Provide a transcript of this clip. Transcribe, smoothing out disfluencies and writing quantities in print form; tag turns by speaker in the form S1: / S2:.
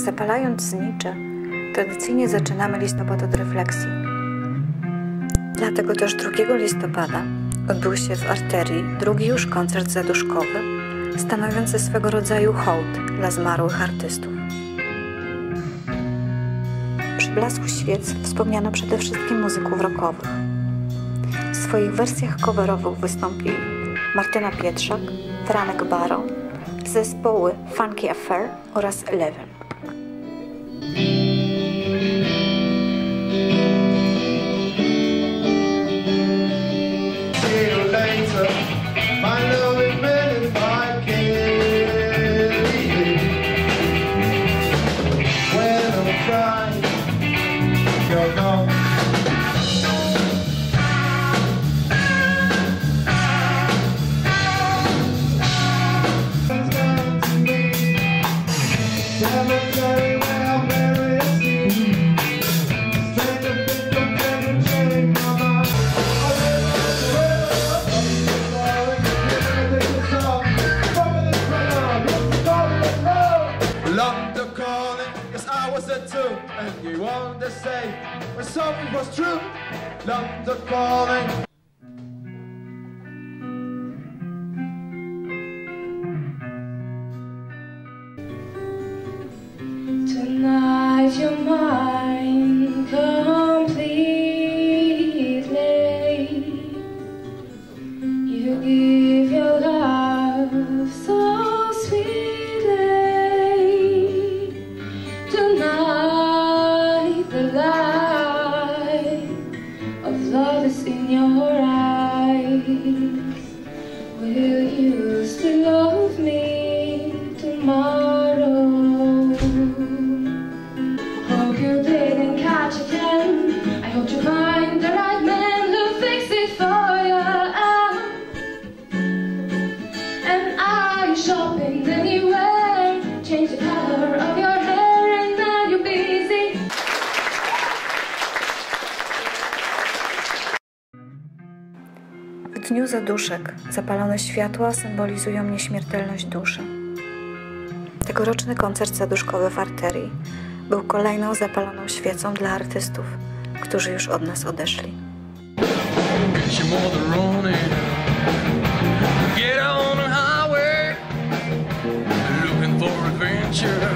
S1: Zapalając znicze, tradycyjnie zaczynamy listopad od refleksji. Dlatego też 2 listopada odbył się w Arterii drugi już koncert zaduszkowy, stanowiący swego rodzaju hołd dla zmarłych artystów. Przy blasku świec wspomniano przede wszystkim muzyków rockowych. W swoich wersjach coverowych wystąpili Martyna Pietrzak, Franek Baron, zespoły Funky Affair oraz Eleven.
S2: And you want to say when something was true, London calling.
S3: Tonight you're mine completely. You give your love so sweetly. Tonight the light of love is in your eyes. Will you still love me tomorrow? Hope you didn't catch it then. I hope you find the right man who fix it for you. And are you shopping anywhere? Change the color of your hair and now you're busy.
S1: W dniu zaduszek zapalone światła symbolizują nieśmiertelność duszy. Tegoroczny koncert zaduszkowy w Arterii był kolejną zapaloną świecą dla artystów, którzy już od nas odeszli.
S4: Get on the highway, looking for adventure.